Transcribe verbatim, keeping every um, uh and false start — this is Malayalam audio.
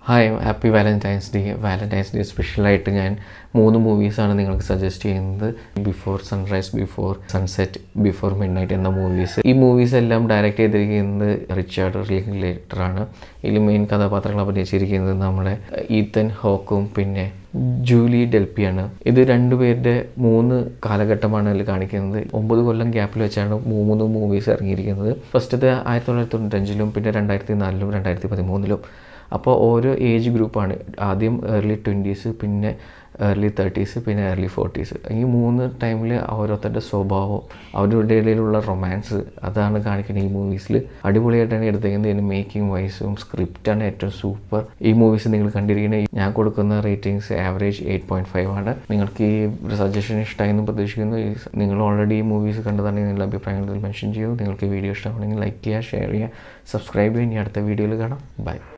Hi happy valentine's day. Valentine's day സ്പെഷ്യലായിട്ട് ഞാൻ മൂന്ന് മൂവീസാണ് നിങ്ങൾക്ക് സജസ്റ്റ് ചെയ്യുന്നത്. Before sunrise, before sunset, before midnight എന്ന മൂവീസ്. ഈ മൂവീസ് എല്ലാം ഡയറക്റ്റ് ചെയ്തിരിക്കുന്നത് റിച്ചാർഡ് ലിങ്ക്ലേറ്റർ ആണ്. ഇതിൽ മെയിൻ കഥാപാത്രങ്ങൾ അഭിനയിച്ചിരിക്കുന്നത് നമ്മുടെ ഈത്തൻ ഹോക്കും പിന്നെ ജൂലി ഡെൽപ്പിയാണ്. ഇത് രണ്ടുപേരുടെ മൂന്ന് കാലഘട്ടമാണ് അതിൽ കാണിക്കുന്നത്. ഒമ്പത് കൊല്ലം ഗ്യാപ്പിൽ വെച്ചാണ് മൂന്ന് മൂവീസ് ഇറങ്ങിയിരിക്കുന്നത്. ഫസ്റ്റത്തെ ആയിരത്തി തൊള്ളായിരത്തി തൊണ്ണൂറ്റഞ്ചിലും പിന്നെ രണ്ടായിരത്തി നാലിലും രണ്ടായിരത്തി പതിമൂന്നിലും. അപ്പോൾ ഓരോ ഏജ് ഗ്രൂപ്പാണ്. ആദ്യം ഏർലി ട്വൻറ്റീസ്, പിന്നെ ഏർലി തേർട്ടീസ്, പിന്നെ ഏർലി ഫോർട്ടീസ്. ഈ മൂന്ന് ടൈമിൽ ഓരോരുത്തരുടെ സ്വഭാവം, അവരുടെ ഇടയിലുള്ള റൊമാൻസ്, അതാണ് കാണിക്കുന്നത് ഈ മൂവീസിൽ. അടിപൊളിയായിട്ടാണ് എടുത്തേക്കുന്നത്. ഇതിന് മേക്കിംഗ് വൈസും സ്ക്രിപ്റ്റാണ് ഏറ്റവും സൂപ്പർ. ഈ മൂവീസ് നിങ്ങൾ കണ്ടിരിക്കുന്നത്. ഞാൻ കൊടുക്കുന്ന ratings average eight point five ആണ്. നിങ്ങൾക്ക് ഈ സജഷൻ ഇഷ്ടമായെന്ന് പ്രതീക്ഷിക്കുന്നു. നിങ്ങൾ ഓൾറെഡി ഈ മൂവീസ് കണ്ടതാണെങ്കിൽ നിങ്ങളുടെ അഭിപ്രായങ്ങളിൽ മെൻഷൻ ചെയ്യൂ. നിങ്ങൾക്ക് ഈ വീഡിയോ ഇഷ്ടമാണെങ്കിൽ ലൈക്ക് ചെയ്യുക, ഷെയർ ചെയ്യുക, സബ്സ്ക്രൈബ് ചെയ്യുക. ഇനി അടുത്ത വീഡിയോയിൽ കാണാം. ബൈ.